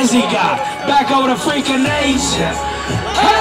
Dizzy got back over to freaking nation. Hey!